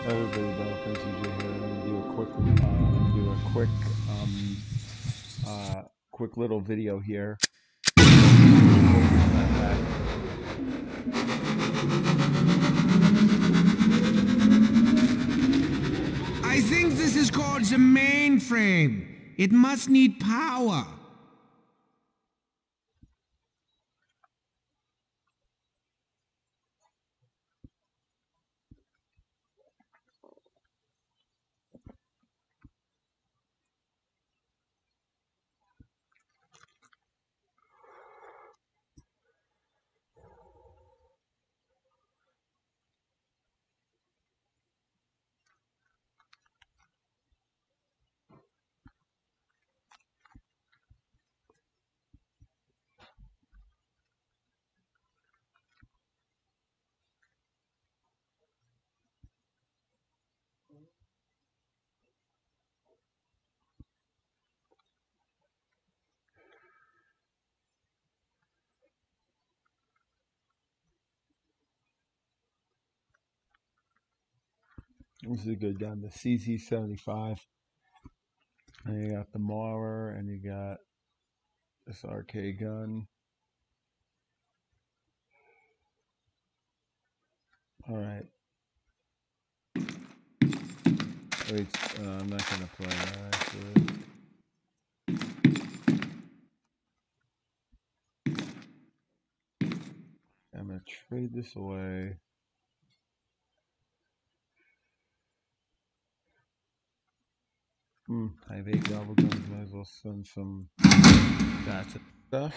Everybody, Battlefield CJ here. I'm gonna do a quick little video here. I think this is called the mainframe. It must need power. This is a good gun, the CZ75. And you got the Mauer, and you got this RK gun. All right. Wait, I'm not gonna play that actually. I'm gonna trade this away. I have 8 gobble guns, might as well send some bats and stuff.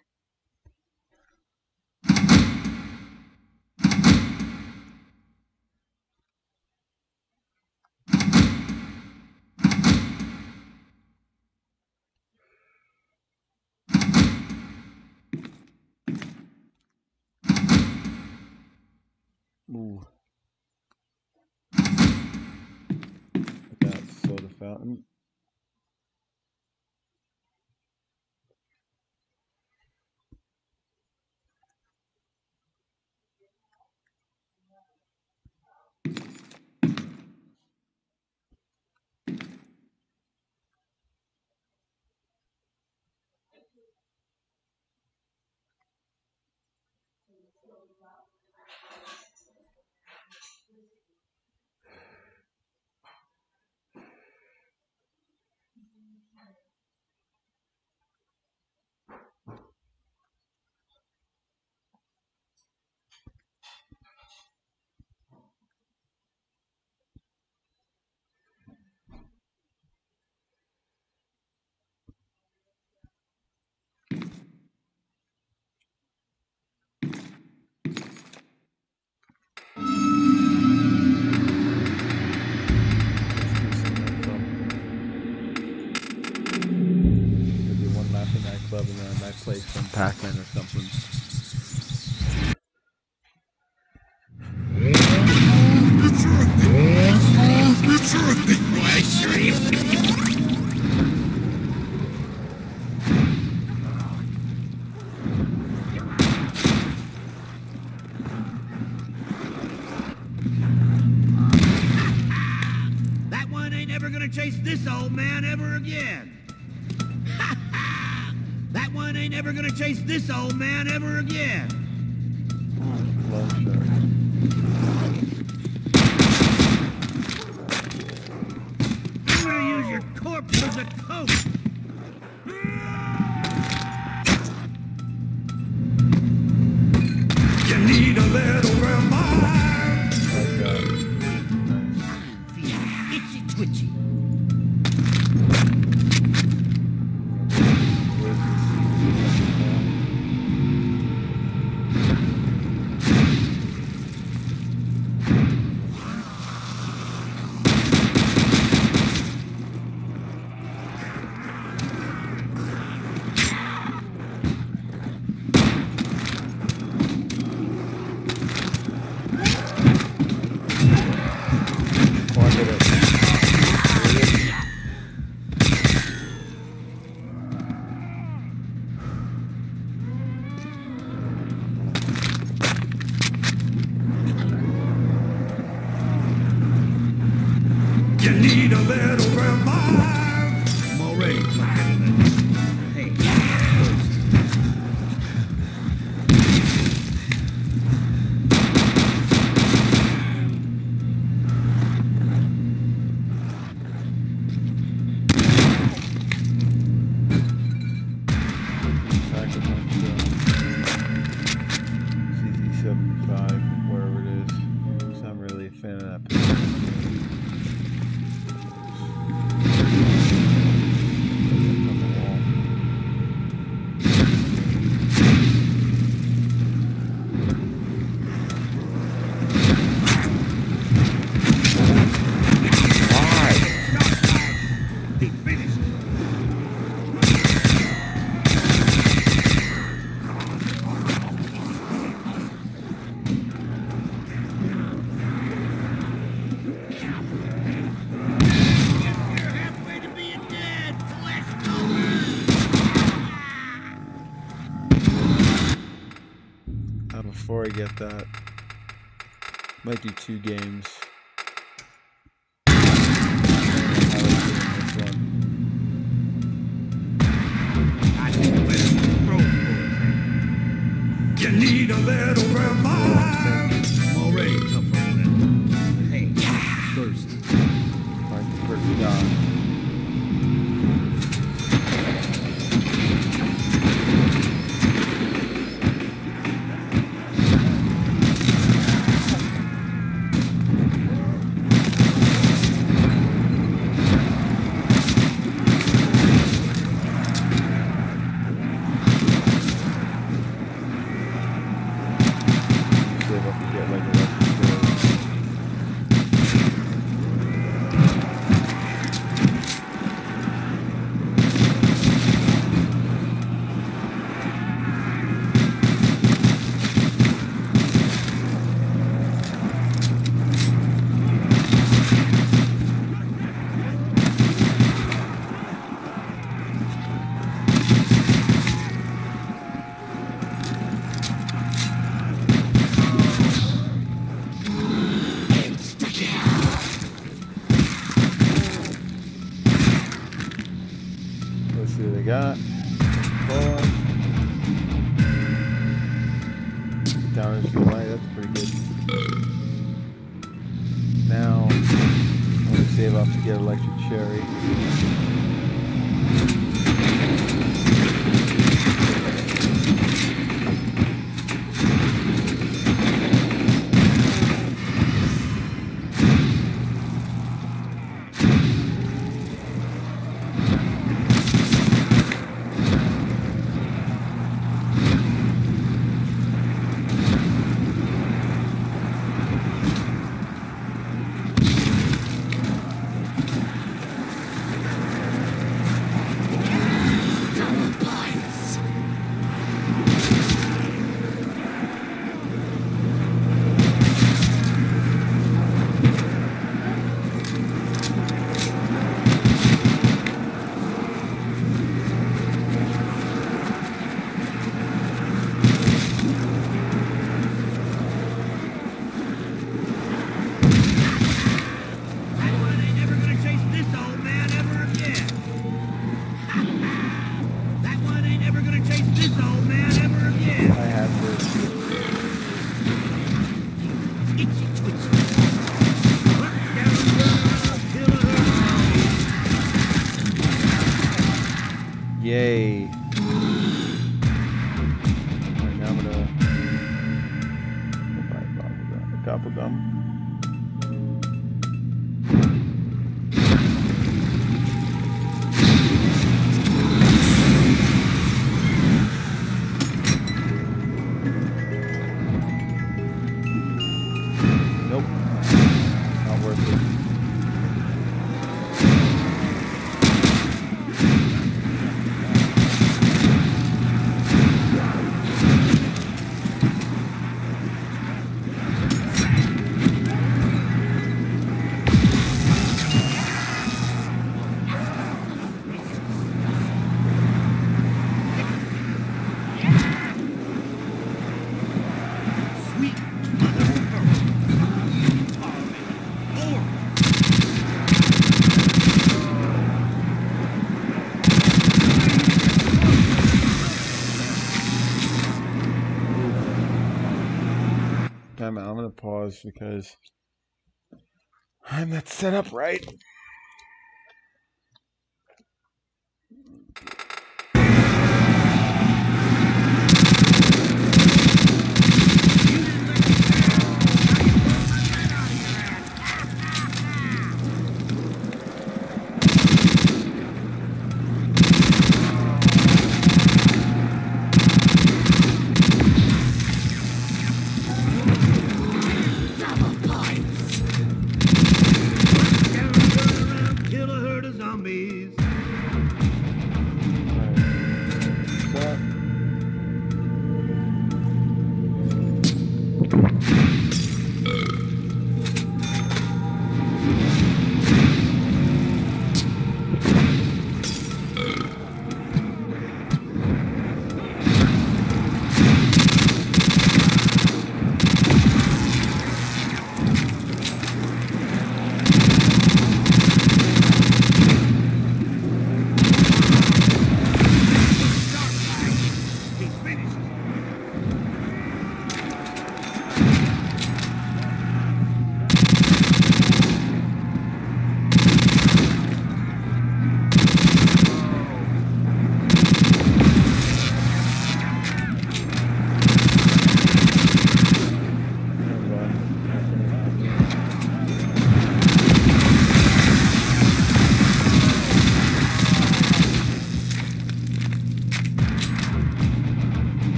Ooh. I got soda fountain. Nightclub and then I might play some Pac-Man or something. That one ain't ever gonna chase this old man ever again. That one ain't ever gonna chase this old man ever again. I'm gonna use your corpse as a coat. You need a little reminder. Feeling itchy twitchy. fan of that picture. Before I get that, might do 2 games. You need a little reminder. I'm already tougher than that. Hey, first. Alright, the first guy. Let's see what they got. Down into the light, that's pretty good. Now, I'm going to save up to get electric cherry. Yay. Alright, now I'm gonna buy a gobble gum. Nope. Not worth it. I'm gonna pause because I'm not set up right.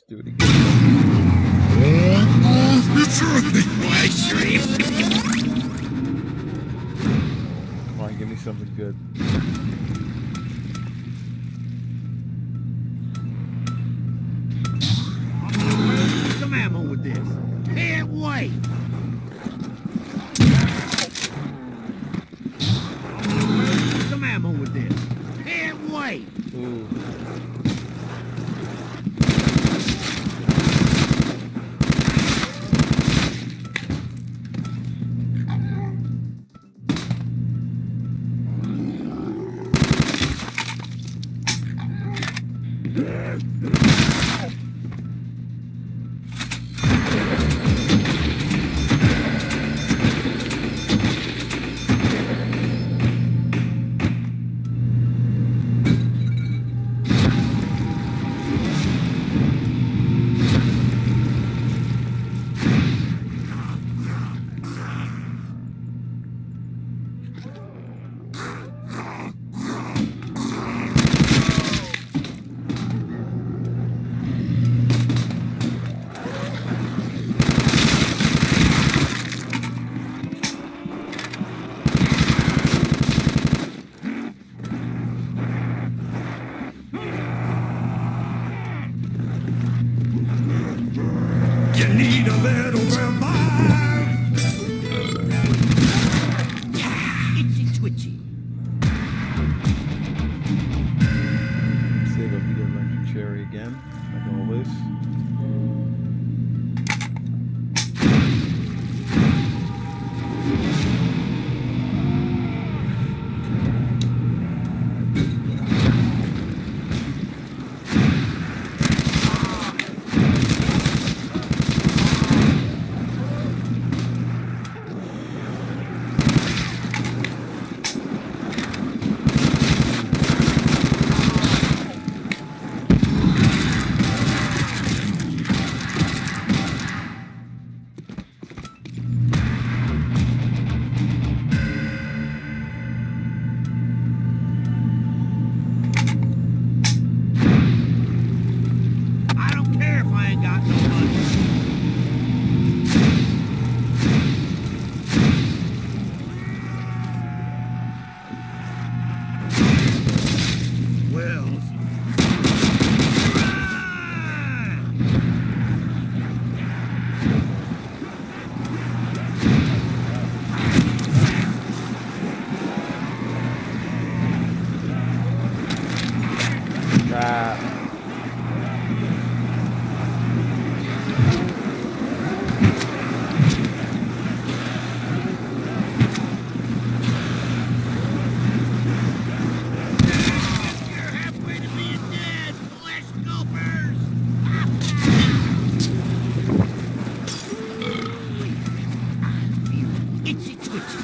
do it again. Come on, give me something good. Some ammo with this. Can't wait. Some ammo with this. Can't wait. Ooh. You need a little revive. Itchy twitchy. Save up to get electric cherry again, like always. I don't care if I ain't got no money. Well, Crap. you're halfway to being dead, flesh gulpers. Itchy twitchy.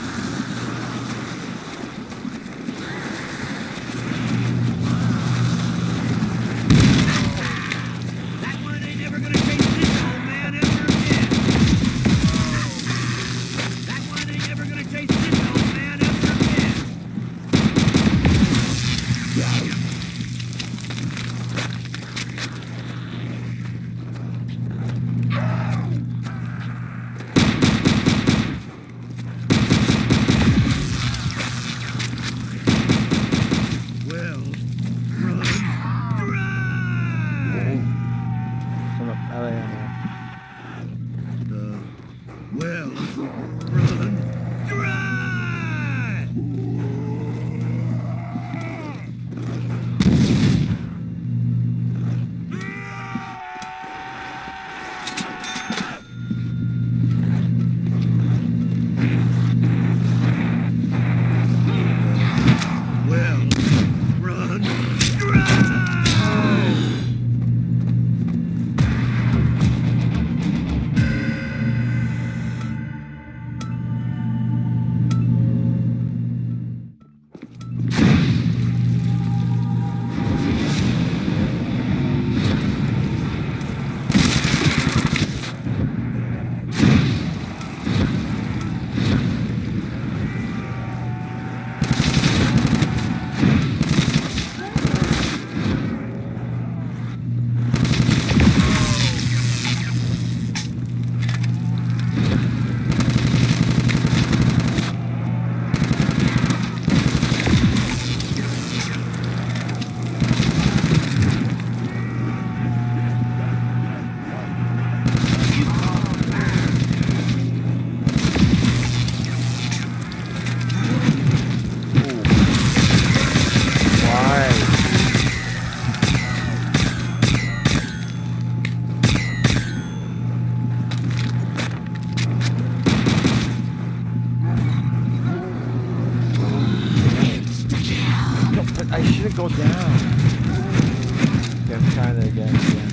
I shouldn't go down. Okay, I'm trying it again.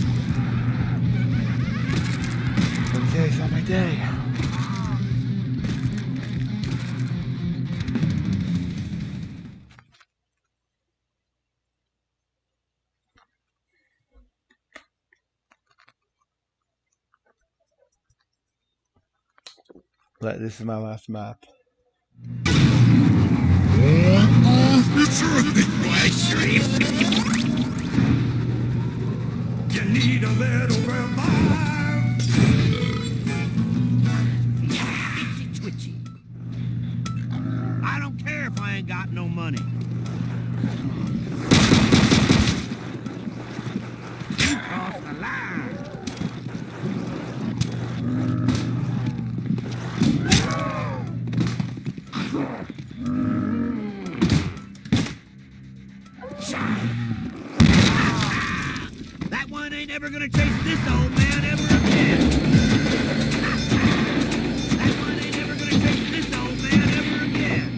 Okay, it's not my day. But this is my last map. You need a little revive. Itchy twitchy. I don't care if I ain't got no money. You crossed the line. That one ain't ever gonna chase this old man ever again. That one ain't ever gonna chase this old man ever again.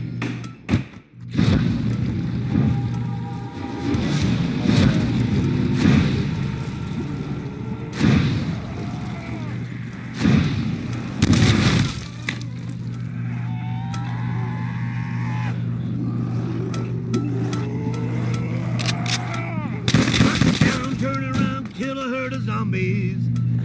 Turn around, kill a herd of zombies.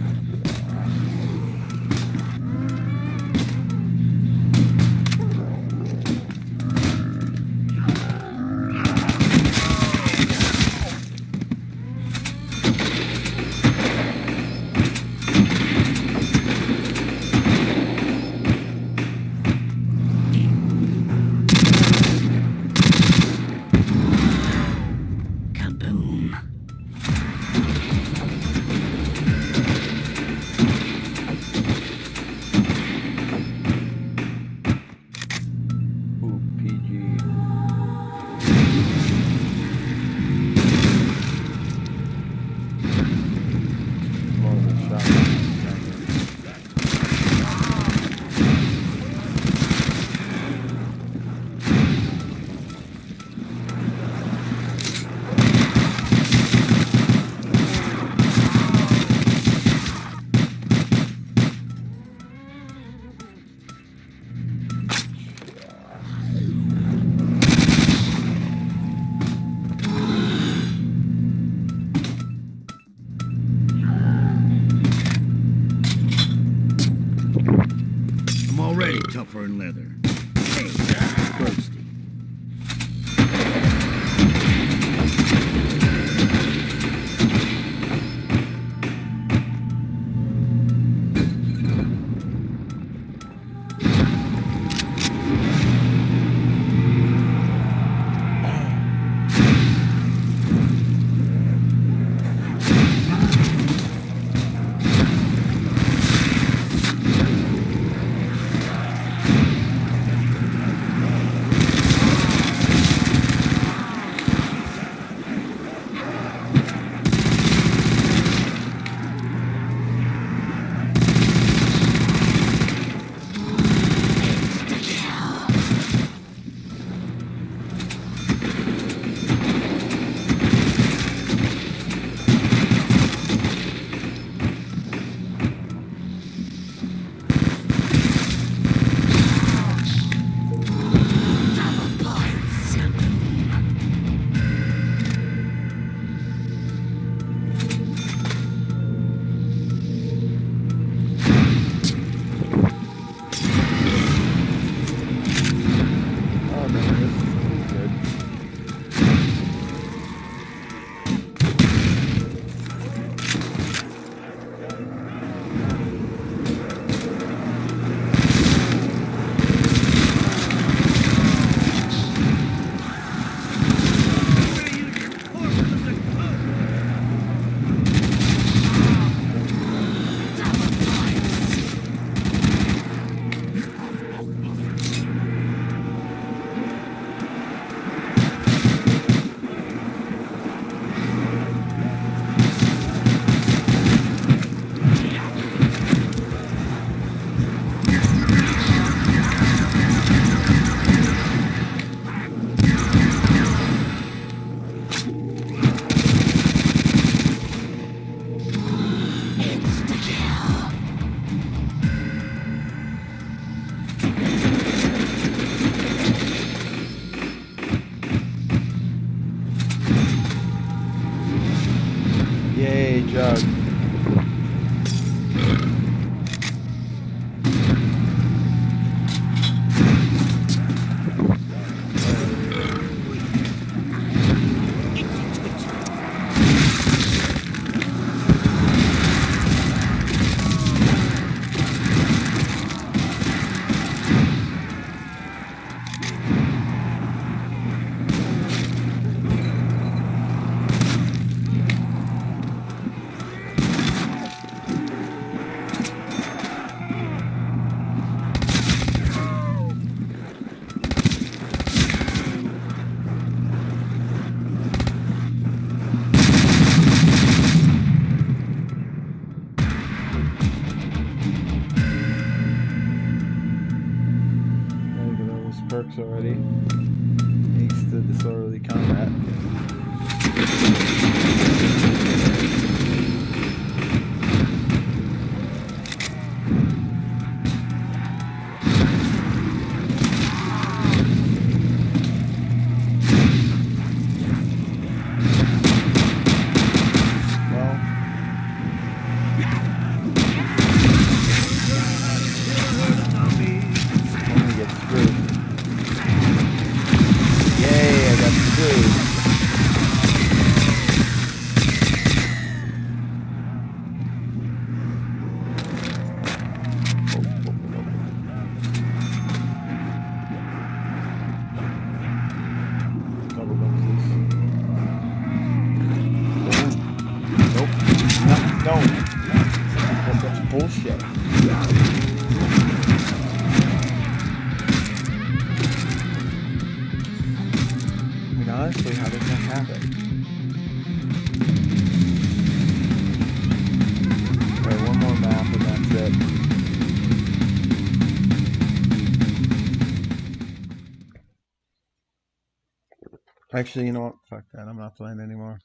Kaboom. Ooh, PG. More of a shotgun. I'm already tougher than leather. Hey, thirsty. Doug. Perks already. Thanks to disorderly combat. Bullshit. I mean, honestly, how does that happen? Alright, one more map and that's it. Actually, you know what? Fuck that. I'm not playing anymore.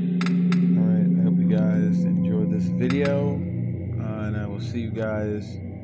Alright, I hope you guys enjoyed this video, and I will see you guys